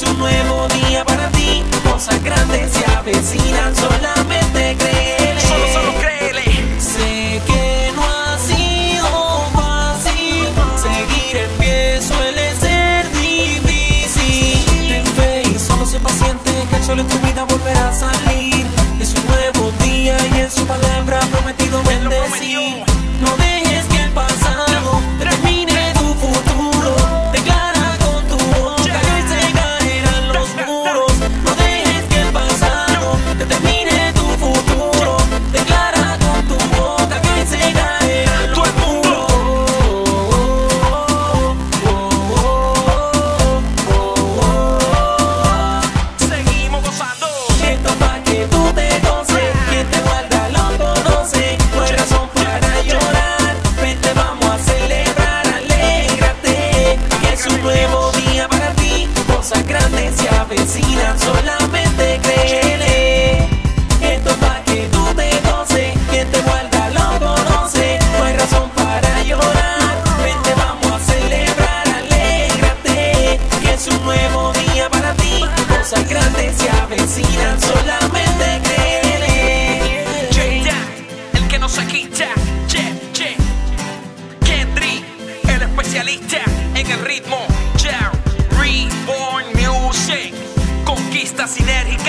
un nuevo día para ti. Cosas grandes se avecinan, solamente créele. Solo créele. Sé que no ha sido fácil, seguir en pie suele ser difícil. Ten fe y solo sé paciente, que el sol en tu vida volverá a salir. Es un nuevo día y en su palabra prometido bendecir. No dejes que el pasado determine tu futuro. Declara con tu boca que se caerán los muros. No dejes que el pasado determine tu futuro. Declara con tu boca que se caerán los muros. Seguimos gozando. Esto pa' que tú te goces, quien te guarda lo conoce. No hay razón para llorar, vente vamos a celebrar, alégrate, que es un nuevo día para ti. Cosas grandes se avecinan, solamente créele. Esto pa' que tú te goces, quien te guarda lo conoce. No hay razón para llorar, vente vamos a celebrar, alégrate, que es un nuevo día para ti. Cosas grandes se avecinan, solamente créele. El que no se quita. Kendrick, el especialista en el ritmo. Reborn Music. Conquista sinérgica.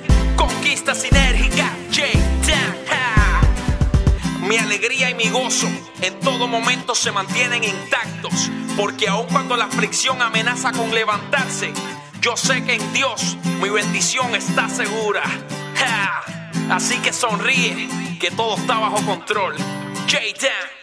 Mi alegría y mi gozo en todo momento se mantienen intactos, porque aun cuando la aflicción amenaza con levantarse, yo sé que en Dios mi bendición está segura. Así que sonríe, que todo está bajo control. J-Town.